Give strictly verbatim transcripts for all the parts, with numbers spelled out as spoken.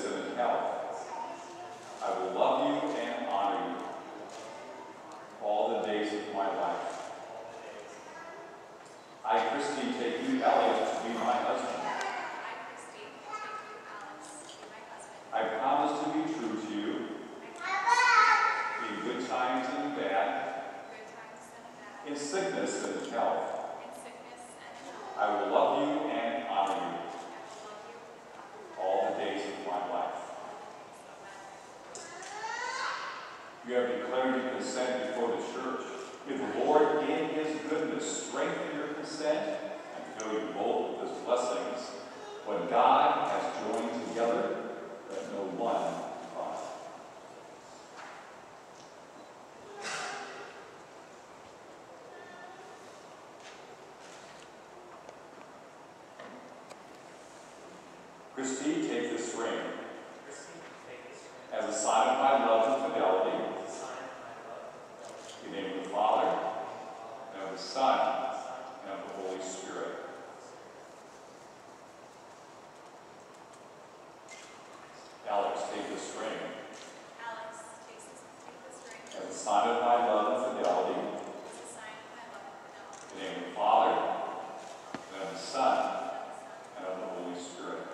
sickness and in health. I will love you and honor you all the days of my life. I, Christy, take you, Elliot, to be my husband. I, Christy, take you, Alice, to be my husband. I promise to be true to you, in good times and in bad, Good times and bad. in sickness and in health. In sickness and in health. I will love you and honor you I will love you and honor you all the days of my life. You have declared your consent before the church. May the Lord, in his goodness, strengthen your consent and fill you both with his blessings. What God has joined together, let no one divide. Christy, take this ring as a sign of my love and fidelity. In the name of the Father, and of the Son, and of the Holy Spirit. Alex, take this ring Alex takes this, take this ring as a sign of my love and fidelity. as a sign of my love and fidelity. In the name of the Father, and of the Son, and of the Holy Spirit.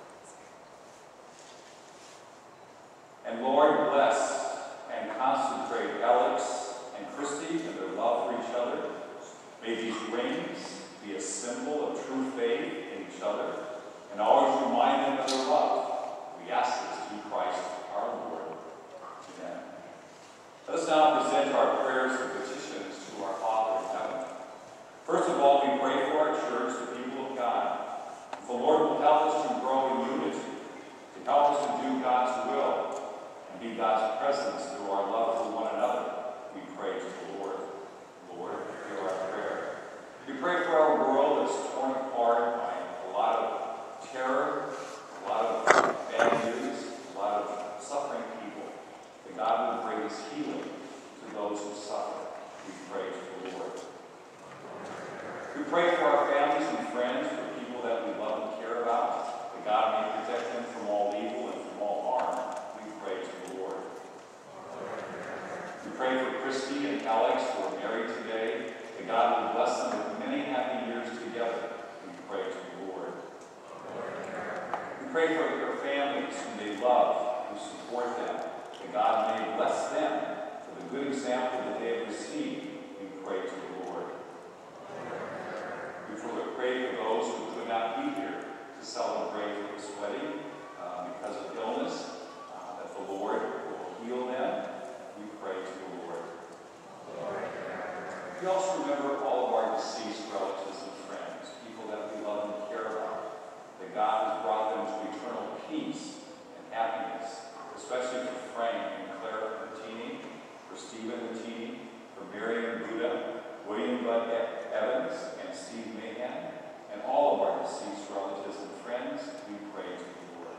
And Lord, bless and consecrate Alex and Christy and their love for each other. May these rings be a symbol of true faith in each other and always remind them of their love. We ask this through Christ our Lord. Amen. Let us now present our prayers and petitions to our Father in heaven. First of all, we pray for our church, the people of God. The Lord will help us to grow in unity, to help us to do God's will, and be God's presence through our love for one another. We pray to the Lord. Lord, hear our prayer. We pray for our world that's torn apart by a lot of terror, a lot of bad news, a lot of suffering people. That God will bring us healing to those who suffer. We pray to the Lord. We pray for our families and friends, for people that we love and care about, that God may protect them from all evil and from all harm. We pray to the Lord. We pray for Christy and Alex, who are married today, that God will bless them with many happy years together. We pray to the Lord. We pray for their families whom they love, who support them, that God may bless them for the good example that they have received. We pray to the Lord. We pray for those who could not be here to celebrate this wedding uh, because of illness, uh, that the Lord will heal them. We pray to the Lord. We also remember all of our deceased relatives and friends, people that we love and care about, that God has brought them to eternal peace and happiness, especially for Frank and Claire Martini, for Stephen Martini, for Miriam Buddha, William Bud Evans, and Steve Mahan, and all of our deceased relatives and friends. We pray to the Lord.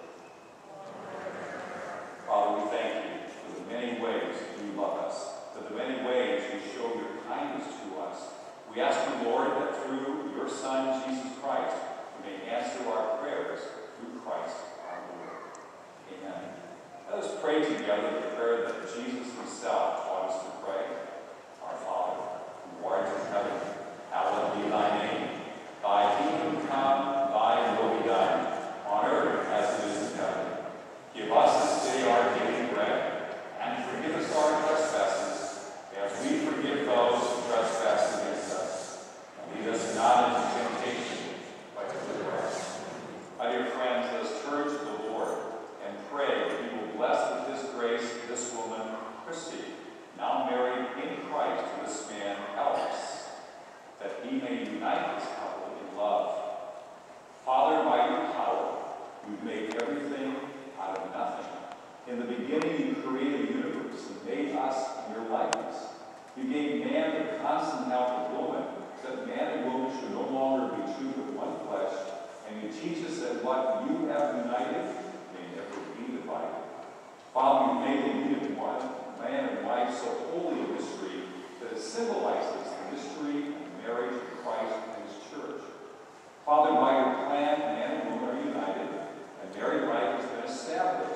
Father, we thank you for the many ways you love us, for the many ways you show your kindness to us. We ask you, Lord, that through your Son, Jesus Christ, you may answer our prayers through Christ our Lord. Amen. Let us pray together the prayer that Jesus himself taught us to pray. Our Father, who art in heaven, hallowed be thy name. Thy kingdom come, thy will be done, on earth as it is in heaven. Give us this day our daily bread, and forgive us our trespasses, as we forgive those who trespass against us. And lead us not into temptation, but deliver us. My dear friends, let us turn to the Lord and pray that he will bless with his grace this woman, Christy, now married in Christ to this man, Alex, that he may unite this couple in love. Father, by your power, you've made everything out of nothing. In the beginning, you created the universe and made us in your likeness. You gave man the constant help of woman, so that man and woman should no longer be two but one flesh, and you teach us that what you have united may never be divided. Father, you made the union one, man and wife, so holy a mystery that it symbolizes the mystery and marriage of Christ and his church. Father, by your plan, man and woman are united, and married life has been established.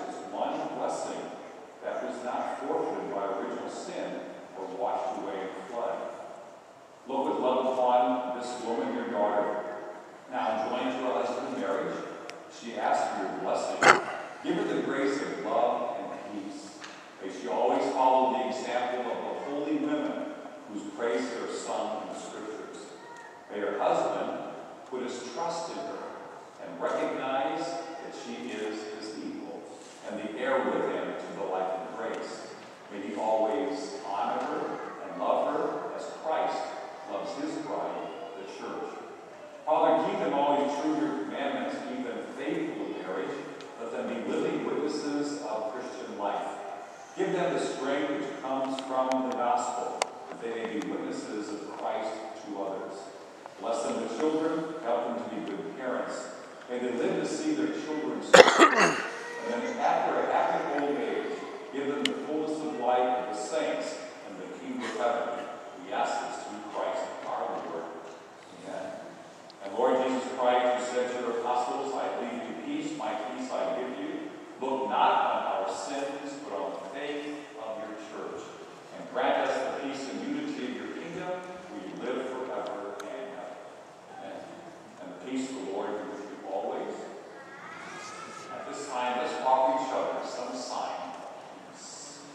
example of the holy women whose praise are sung in the Scriptures. May her husband put his trust in her and recognize that she is his equal and the heir with him to the life and grace. May he always honor her and love her as Christ loves his bride, the church. Father, keep them always true to your commandments, keep them faithful in marriage. Let them be living witnesses of Christian life. Give them the strength which comes from the gospel, that they may be witnesses of Christ to others. Bless them with children, help them to be good parents. May they live to see their children strong. And then after a happy old age, give them the fullness of life of the saints and the kingdom of heaven. We ask this through Christ our Lord. Amen. And Lord Jesus Christ, you said to your apostles, I leave you peace, my peace I give you. Look not on our sins, but on the faith of your church. And grant us the peace and unity of your kingdom, where you live forever and ever. Amen. And the peace of the Lord be with you always. At this time, let's offer each other some sign of peace.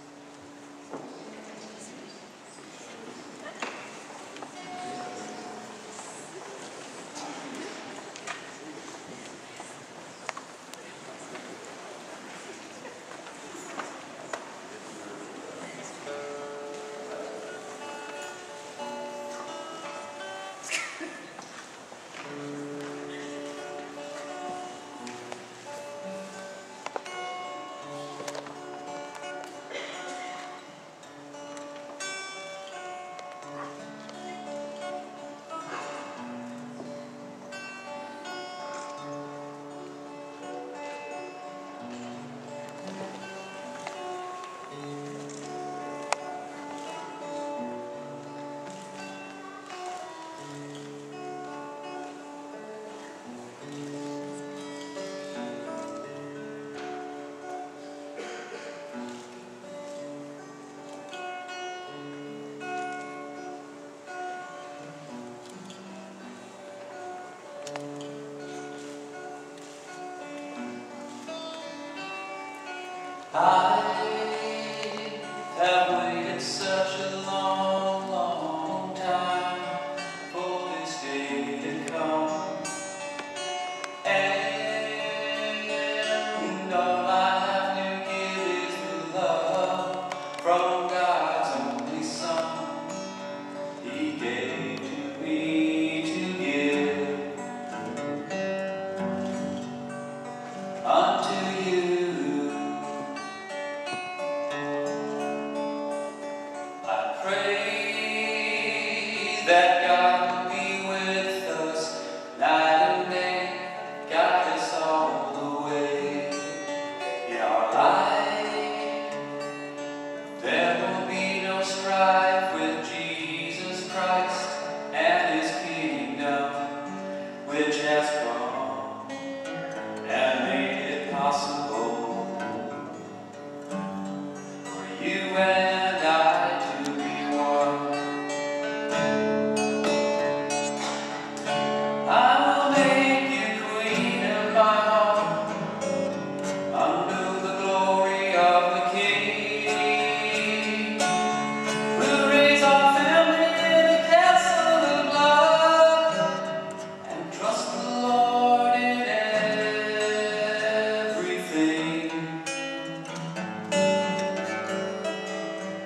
I have waited such a long, long time for this day to come, and all I have to give is the love from God's only Son. He gave to me to give unto you. That God will be with us night and day, guide us all the way in our life. There will be no strife with Jesus Christ and his kingdom, which has come and made it possible for you and I to be one. I will make you queen of my heart, under the glory of the King. We'll raise our family in a castle of love, and trust the Lord in everything.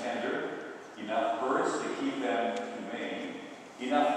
tender, enough birds to keep them humane, enough